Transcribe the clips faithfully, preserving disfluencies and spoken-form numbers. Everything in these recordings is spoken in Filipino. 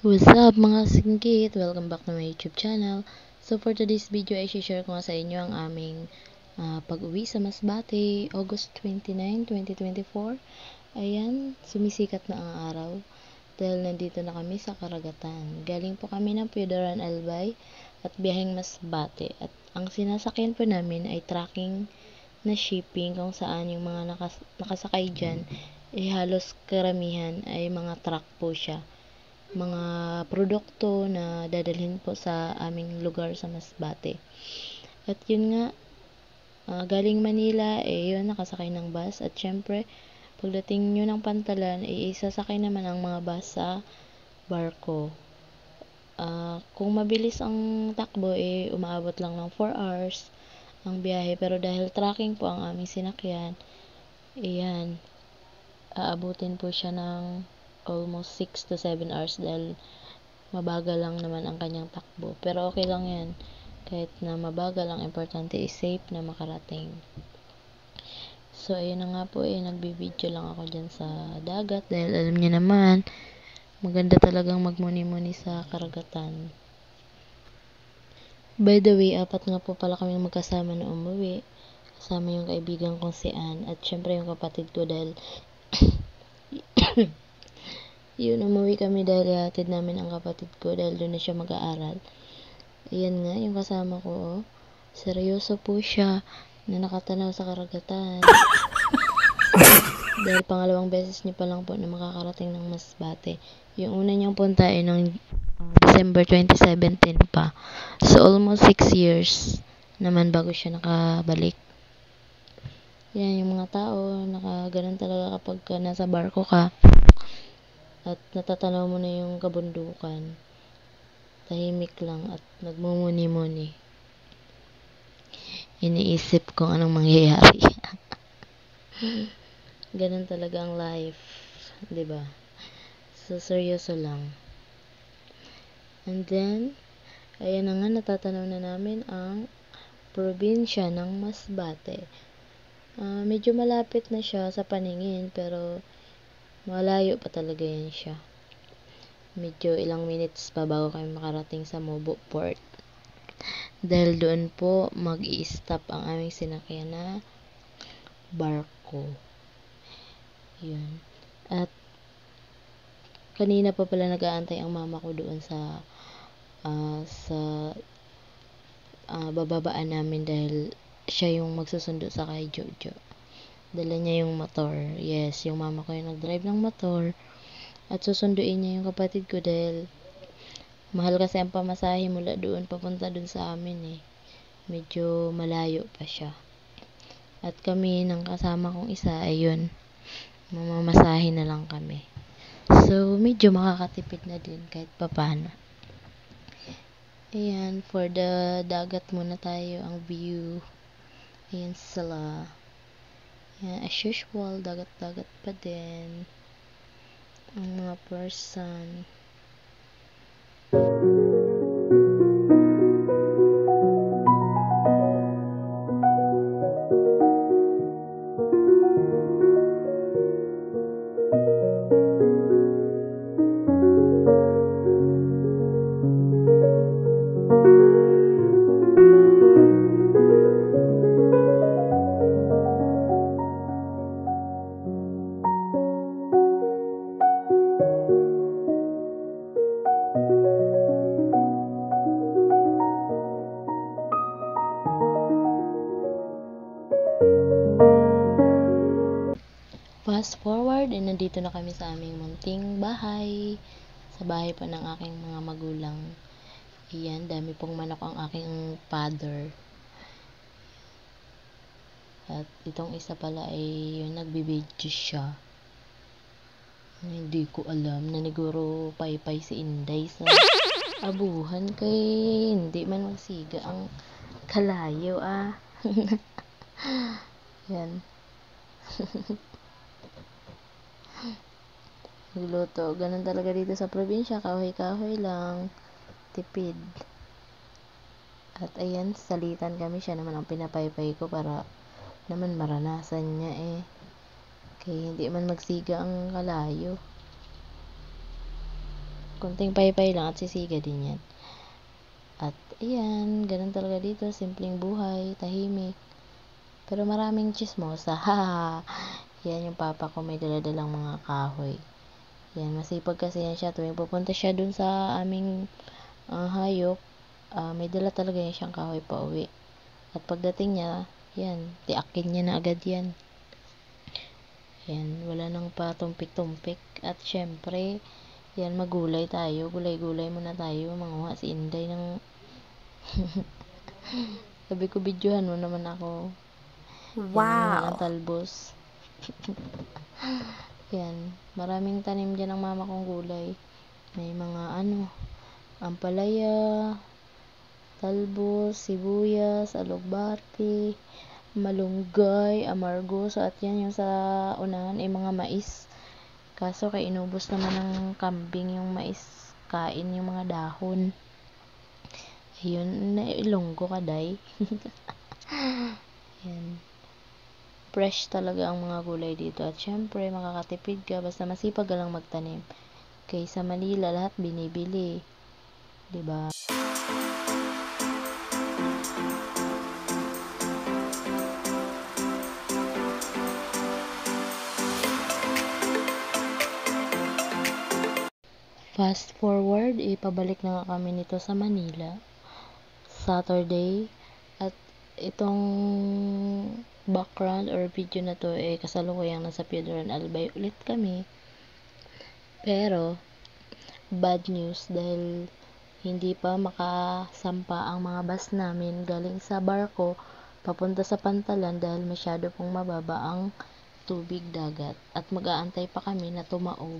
What's up mga singgit? Welcome back to my YouTube channel. So for today's video ay share ko nga sa inyo ang aming uh, pag-uwi sa Masbate, August twenty-ninth, twenty twenty-four. Ayan, sumisikat na ang araw dahil nandito na kami sa karagatan. Galing po kami ng Pudaran Albay at biyaheng Masbate. At ang sinasakyan po namin ay tracking na shipping kung saan yung mga nakas nakasakay dyan eh halos karamihan ay mga truck po siya, mga produkto na dadalhin po sa aming lugar sa Masbate. At yun nga, uh, galing Manila, eh yun, nakasakay ng bus. At syempre, pagdating nyo ng Pantalan, eh isasakay naman ang mga bus sa barko. Uh, kung mabilis ang takbo, eh umaabot lang ng four hours ang biyahe. Pero dahil tracking po ang aming sinakyan, ayan, aabutin po siya ng almost six to seven hours dahil mabagal lang naman ang kanyang takbo. Pero okay lang yan. Kahit na mabagal, ang importante is safe na makarating. So, ayun na nga po eh. Nagbibideo lang ako dyan sa dagat dahil alam niyo naman, maganda talagang magmuni-muni sa karagatan. By the way, apat nga po pala kami magkasama na umuwi. Kasama yung kaibigan kong si Ann at syempre yung kapatid ko dahil yun, umuwi kami dahil ihatid namin ang kapatid ko dahil doon na siya mag-aaral. Ayan nga, yung kasama ko, oh. Seryoso po siya na nakatanaw sa karagatan. Dahil pangalawang beses niya pa lang po na makakarating ng Masbate. Yung una niyang punta ay noong uh, December twenty seventeen pa. So, almost six years naman bago siya nakabalik. Yan, yung mga tao, nakaganon talaga kapag ka nasa barko ka at natatanaw mo na yung kabundukan. Tahimik lang at nagmumuni-muni. Iniisip kung anong mangyayari. Ganun talaga ang life, 'di ba? So seryoso lang. And then, ayan na nga, natatanaw na namin ang probinsya ng Masbate. Uh, medyo malapit na siya sa paningin pero malayo pa talaga yan siya. Medyo ilang minutes pa bago kami makarating sa Mobo Port. Dahil doon po mag-i-stop ang aming sinakyan na barko. Yun. At kanina pa pala nag-aantay ang mama ko doon sa uh, sa uh, bababaan namin dahil siya yung magsusundo sa kay Jojo. Dala niya yung motor. Yes, yung mama ko yung nag-drive ng motor. At susunduin niya yung kapatid ko dahil mahal kasi ang pamasahe mula doon papunta doon sa amin eh. Medyo malayo pa siya. At kami ng kasama kong isa ay yun, mamamasahe na lang kami. So, medyo makakatipid na din kahit papano. Ayan, for the dagat muna tayo ang view. Ayan sila. Ayan, as usual, dagat-dagat pa din ang mga person. Fast forward, eh, nandito na kami sa aming munting bahay. Sa bahay pa ng aking mga magulang. Iyan, dami pong manok ang aking father. At itong isa pala ay yung nagbibidyo siya. Hindi ko alam, naniguro paypay si Inday sa abuhan kay hindi man magsiga ang kalayo ah. Yan. Nagluto. Ganun talaga dito sa probinsya. Kahoy-kahoy lang. Tipid. At ayan, salitan kami. Siya naman ang pinapaypay ko para naman maranasan niya eh. Kaya hindi man magsiga ang kalayo. Kunting paypay lang at sisiga din yan. At ayan, ganun talaga dito, simpleng buhay, tahimik. Pero maraming chismosa. Ha. Yan yung papa ko, may daladalang mga kahoy. Yan, masipag kasi yan siya. Tuwing pupunta siya dun sa aming uh, hayop, uh, may dala talaga yan siyang kahoy pa uwi. At pagdating niya, yan, tiakin niya na agad yan. Yan, wala nang patumpik-tumpik. At syempre, yan, magulay tayo. Gulay-gulay muna tayo. Manguha si Inday ng... Sabi ko, videohan mo naman ako. Wow! Yan, ang talbos. Yan, maraming tanim dyan ng mama kong gulay. May mga ano, ampalaya, talbos, sibuyas, alugbati, malunggay, amargoso, at yan yung sa unahan ay mga mais. Kaso kay inubos naman ng kambing yung mais, kain yung mga dahon. Ayun, nailonggo ka, day. Yan. Fresh talaga ang mga gulay dito. At syempre, makakatipid ka basta masipag ka lang magtanim. Kaysa Manila, lahat binibili. Diba? Fast forward, ipabalik na nga kami nito sa Manila. Saturday. At itong background or video na to eh kasalukuyang nasa Piedron Albay ulit kami. Pero bad news dahil hindi pa makasampa ang mga bus namin galing sa barko papunta sa Pantalan dahil masyado pong mababa ang tubig dagat at mag-aantay pa kami na tumaob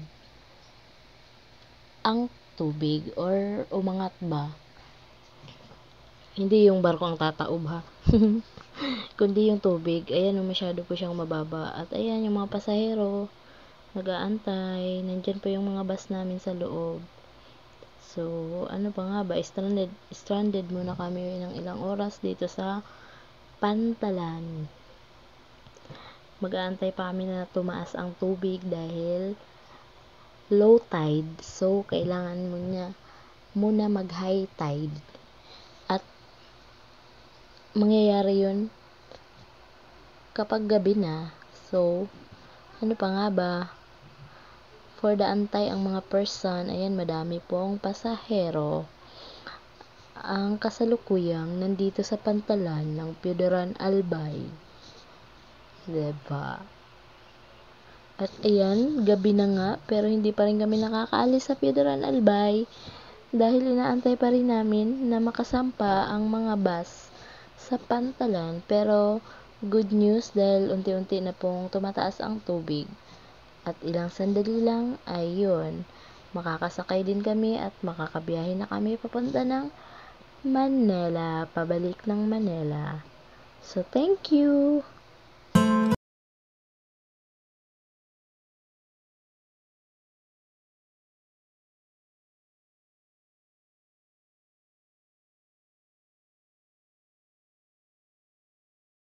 ang tubig or umangat ba. Hindi yung barko ang tataob ha. Kundi yung tubig. Ayan, masyado po siyang mababa. At ayan, yung mga pasahero nag-aantay. Nandyan po yung mga bus namin sa loob. So, ano pa nga ba? Stranded, stranded muna kami ng ilang oras dito sa Pantalan. Mag-aantay pa kami na tumaas ang tubig dahil low tide. So, kailangan mo niya muna mag-high tide. At mangyayari yun kapag gabi na. So, ano pa nga ba? For the antay ang mga person, ayan, madami pong pasahero. Ang kasalukuyang nandito sa Pantalan ng Piedron Albay. Diba? At ayan, gabi na nga, pero hindi pa rin kami nakakaalis sa Piedron Albay dahil inaantay pa rin namin na makasampa ang mga bus sa Pantalan. Pero good news dahil unti-unti na pong tumataas ang tubig. At ilang sandali lang, ayun, makakasakay din kami at makakabiyahe na kami papunta ng Manila, pabalik ng Manila. So, thank you!